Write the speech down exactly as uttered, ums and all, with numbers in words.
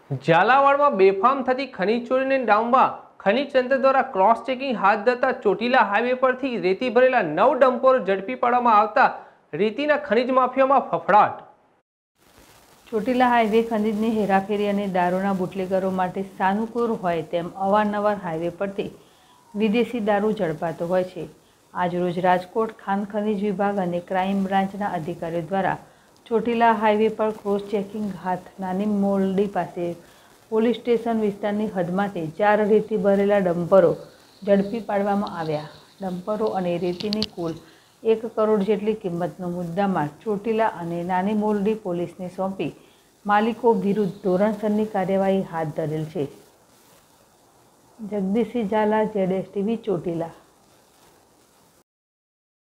ઝાલાવાડમાં બેફામ થતી ખનીજ ચોરીને ડામવા ખનીજ તંત્ર દ્વારા ક્રોસ ચેકિંગ હાથ ધરતા ચોટીલા હાઈવે પરથી રેતી ભરેલા નવ ડમ્પરો ઝડપી પાડવામાં આવતા રેતીના ખનીજ માફિયામાં ફફડાટ। ચોટીલા હાઈવે ખનીજની હેરાફેરી અને દારૂના બુટલેગરો માટે સાનુકૂળ હોય તેમ અવારનવાર હાઈવે પરથી વિદેશી દારૂ ઝડપાતો હોય છે। આજરોજ રાજકોટ ખાણ ખનીજ વિભાગ અને ક્રાઇમ બ્રાન્ચના અધિકારીઓ દ્વારા ચોટીલા હાઈવે પર ક્રોસ ચેકિંગ હાથ નાની મોરડી પાસે પોલીસ સ્ટેશન વિસ્તારની હદમાંથી ચાર રેતી ભરેલા ડમ્પરો ઝડપી પાડવામાં આવ્યા। ડમ્પરો અને રેતીની કુલ એક કરોડ જેટલી કિંમતનો મુદ્દામાલ ચોટીલા અને નાની મોરડી પોલીસને સોંપી માલિકો વિરુદ્ધ ધોરણસરની કાર્યવાહી હાથ ધરેલ છે। Jagdishsinh Zala, Z S TV, Chotila.